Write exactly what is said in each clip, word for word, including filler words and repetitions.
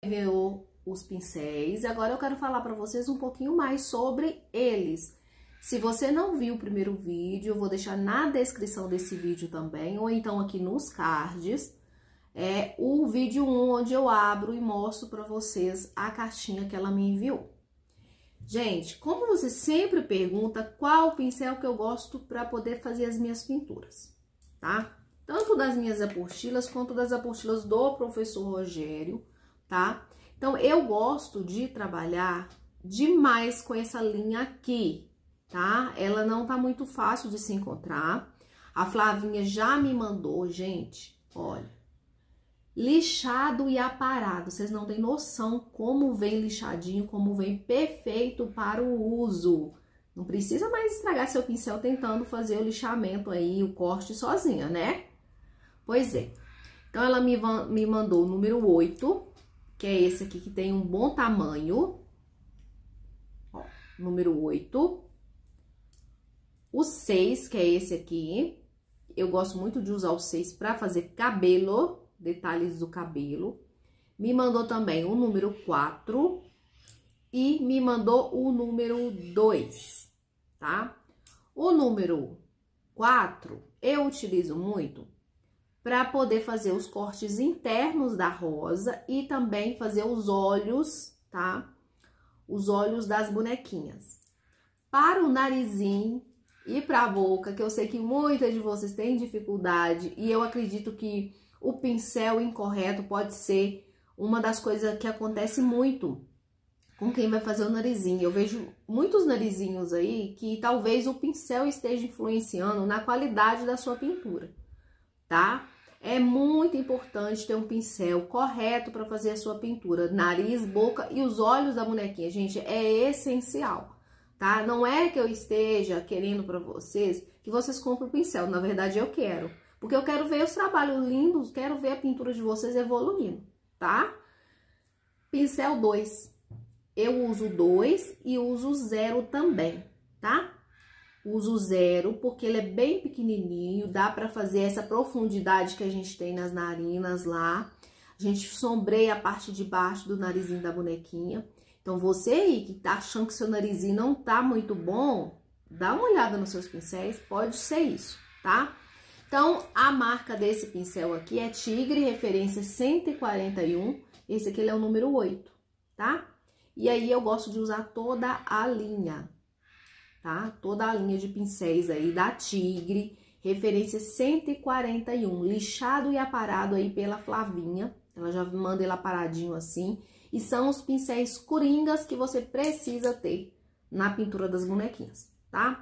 Viu os pincéis, agora eu quero falar para vocês um pouquinho mais sobre eles. Se você não viu o primeiro vídeo, eu vou deixar na descrição desse vídeo também, ou então aqui nos cards, é o vídeo um, onde eu abro e mostro para vocês a caixinha que ela me enviou. Gente, como você sempre pergunta qual pincel que eu gosto para poder fazer as minhas pinturas, tá? Tanto das minhas apostilas quanto das apostilas do professor Rogério, tá? Então, eu gosto de trabalhar demais com essa linha aqui, tá? Ela não tá muito fácil de se encontrar. A Flavinha já me mandou, gente, olha, lixado e aparado. Vocês não têm noção como vem lixadinho, como vem perfeito para o uso. Não precisa mais estragar seu pincel tentando fazer o lixamento aí, o corte sozinha, né? Pois é. Então, ela me, me mandou o número oito, que é esse aqui que tem um bom tamanho. Ó, número oito. O seis, que é esse aqui. Eu gosto muito de usar o seis para fazer cabelo, detalhes do cabelo. Me mandou também o número quatro e me mandou o número dois, tá? O número quatro eu utilizo muito para poder fazer os cortes internos da rosa e também fazer os olhos, tá? Os olhos das bonequinhas. Para o narizinho e para a boca, que eu sei que muitas de vocês têm dificuldade e eu acredito que o pincel incorreto pode ser uma das coisas que acontece muito com quem vai fazer o narizinho. Eu vejo muitos narizinhos aí que talvez o pincel esteja influenciando na qualidade da sua pintura, tá? É muito importante ter um pincel correto para fazer a sua pintura. Nariz, boca e os olhos da bonequinha, gente, é essencial, tá? Não é que eu esteja querendo para vocês que vocês comprem o pincel. Na verdade, eu quero. Porque eu quero ver os trabalhos lindos, quero ver a pintura de vocês evoluindo, tá? Pincel dois. Eu uso dois e uso zero também, tá? Uso zero porque ele é bem pequenininho, dá pra fazer essa profundidade que a gente tem nas narinas lá. A gente sombreia a parte de baixo do narizinho da bonequinha. Então, você aí que tá achando que seu narizinho não tá muito bom, dá uma olhada nos seus pincéis, pode ser isso, tá? Então, a marca desse pincel aqui é Tigre, referência cento e quarenta e um. Esse aqui ele é o número oito, tá? E aí, eu gosto de usar toda a linha, tá? Toda a linha de pincéis aí da Tigre, referência cento e quarenta e um. Lixado e aparado aí pela Flavinha. Ela já manda ele aparadinho assim. E são os pincéis coringas que você precisa ter na pintura das bonequinhas, tá?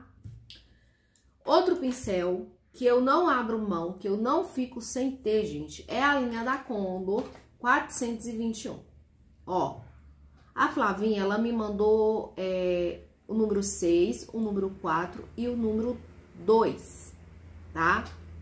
Outro pincel que eu não abro mão, que eu não fico sem ter, gente, é a linha da Condor quatrocentos e vinte e um. Ó, a Flavinha, ela me mandou é, o número seis, o número quatro e o número dois, tá?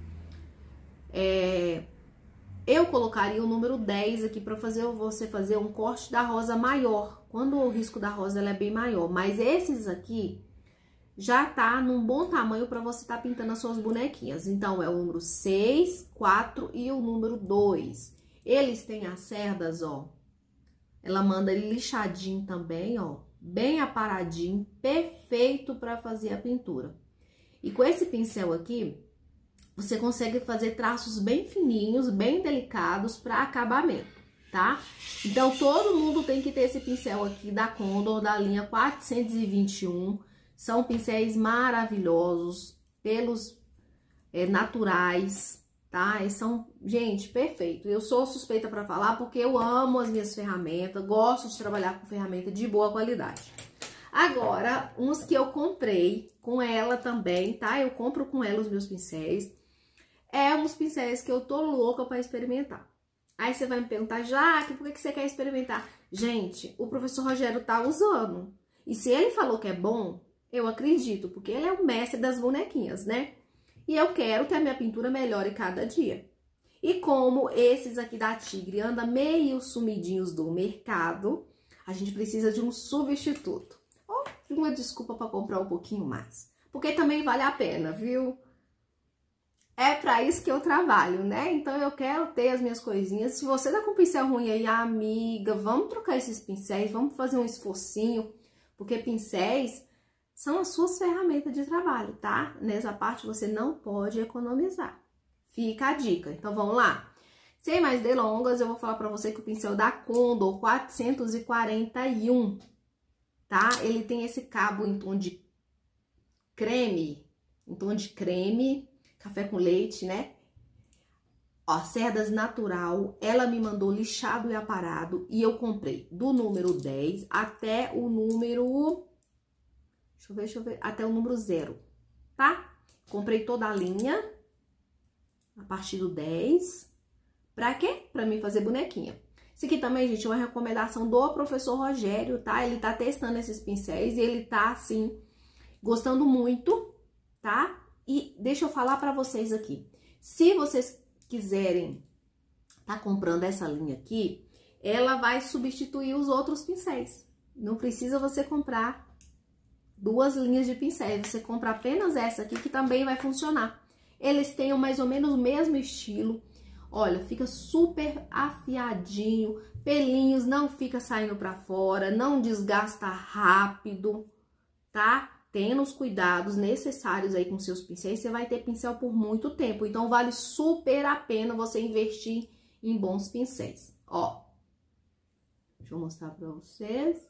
É, eu colocaria o número dez aqui para fazer você fazer um corte da rosa maior, quando o risco da rosa ela é bem maior, mas esses aqui já tá num bom tamanho para você estar tá pintando as suas bonequinhas. Então, é o número seis, quatro e o número dois. Eles têm as cerdas, ó. Ela manda ele lixadinho também, ó. Bem aparadinho, perfeito para fazer a pintura. E com esse pincel aqui, você consegue fazer traços bem fininhos, bem delicados para acabamento, tá? Então, todo mundo tem que ter esse pincel aqui da Condor, da linha quatrocentos e vinte e um. São pincéis maravilhosos, pelos é, naturais, tá? E são, gente, perfeito. Eu sou suspeita para falar porque eu amo as minhas ferramentas, gosto de trabalhar com ferramenta de boa qualidade. Agora, uns que eu comprei com ela também, tá? Eu compro com ela os meus pincéis. É uns pincéis que eu tô louca para experimentar. Aí você vai me perguntar, Jaque, por que você quer experimentar? Gente, o professor Rogério tá usando. E se ele falou que é bom, eu acredito, porque ele é o mestre das bonequinhas, né? E eu quero que a minha pintura melhore cada dia. E como esses aqui da Tigre andam meio sumidinhos do mercado, a gente precisa de um substituto. Ou de uma desculpa para comprar um pouquinho mais. Porque também vale a pena, viu? é pra isso que eu trabalho, né? Então eu quero ter as minhas coisinhas. Se você tá com pincel ruim aí, amiga, vamos trocar esses pincéis, vamos fazer um esforcinho, porque pincéis são as suas ferramentas de trabalho, tá? Nessa parte você não pode economizar. Fica a dica. Então vamos lá. Sem mais delongas, eu vou falar pra você que o pincel da Condor quatrocentos e quarenta e um, tá? Ele tem esse cabo em tom de creme, em tom de creme, café com leite, né? Ó, cerdas natural, ela me mandou lixado e aparado e eu comprei do número dez até o número... Deixa eu ver, deixa eu ver, até o número zero, tá? Comprei toda a linha a partir do dez. Pra quê? Pra mim fazer bonequinha. Isso aqui também, gente, é uma recomendação do professor Rogério, tá? Ele tá testando esses pincéis e ele tá, assim, gostando muito, tá? E deixa eu falar pra vocês aqui. Se vocês quiserem tá comprando essa linha aqui, ela vai substituir os outros pincéis. Não precisa você comprar duas linhas de pincéis. Você compra apenas essa aqui que também vai funcionar. Eles têm mais ou menos o mesmo estilo. Olha, fica super afiadinho, pelinhos não fica saindo pra fora, não desgasta rápido, tá? Tendo os cuidados necessários aí com seus pincéis, você vai ter pincel por muito tempo. Então, vale super a pena você investir em bons pincéis. Ó, deixa eu mostrar pra vocês,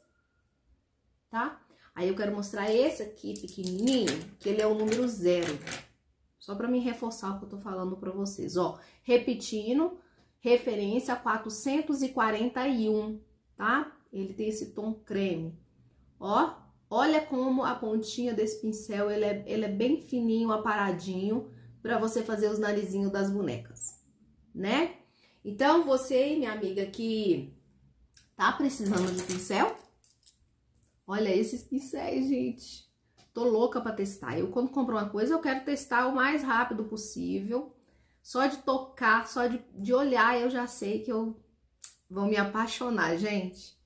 tá? Aí, eu quero mostrar esse aqui, pequenininho, que ele é o número zero. Só pra me reforçar o que eu tô falando pra vocês, ó. Repetindo, referência quatrocentos e quarenta e um, tá? Ele tem esse tom creme, ó. Olha como a pontinha desse pincel, ele é, ele é bem fininho, aparadinho, pra você fazer os narizinhos das bonecas, né? Então, você, minha amiga, que tá precisando de pincel, olha esses pincéis, gente. Tô louca pra testar. Eu, quando compro uma coisa, eu quero testar o mais rápido possível. Só de tocar, só de, de olhar, eu já sei que eu vou me apaixonar, gente.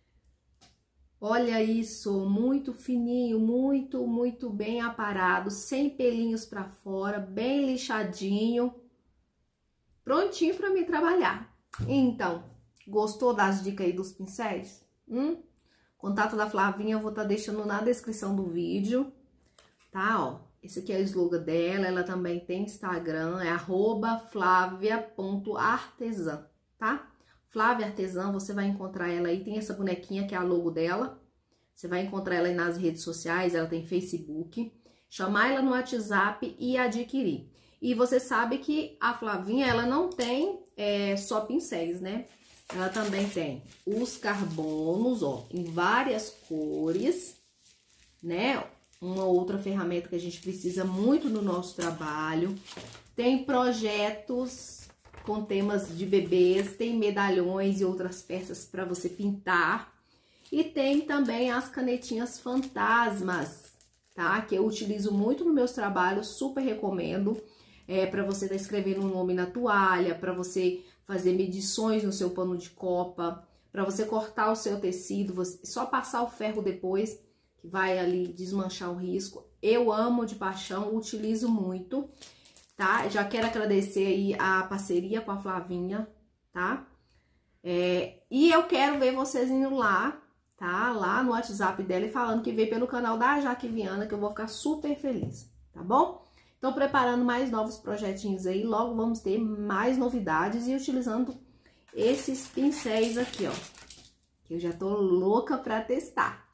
Olha isso, muito fininho, muito, muito bem aparado, sem pelinhos pra fora, bem lixadinho. Prontinho pra me trabalhar. Então, gostou das dicas aí dos pincéis? Hum? Contato da Flavinha eu vou estar deixando na descrição do vídeo, tá? Ó, esse aqui é o slogan dela, ela também tem Instagram, é arroba flavia ponto artesã, tá? Flávia Artesã, você vai encontrar ela aí, tem essa bonequinha que é a logo dela, você vai encontrar ela aí nas redes sociais, ela tem Facebook, chamar ela no WhatsApp e adquirir. E você sabe que a Flavinha, ela não tem é, só pincéis, né? Ela também tem os carbonos, ó, em várias cores, né? Uma outra ferramenta que a gente precisa muito no nosso trabalho. Tem projetos com temas de bebês, tem medalhões e outras peças para você pintar. E tem também as canetinhas fantasmas, tá? Que eu utilizo muito nos meus trabalhos, super recomendo. É para você estar escrevendo um nome na toalha, para você fazer medições no seu pano de copa, para você cortar o seu tecido, você, só passar o ferro depois, que vai ali desmanchar o risco. Eu amo de paixão, utilizo muito, tá? Já quero agradecer aí a parceria com a Flavinha, tá? É, e eu quero ver vocês indo lá, tá? Lá no WhatsApp dela e falando que veio pelo canal da Jaque Viana, que eu vou ficar super feliz, tá bom? Tô preparando mais novos projetinhos aí, logo vamos ter mais novidades e utilizando esses pincéis aqui, ó. Que eu já tô louca pra testar.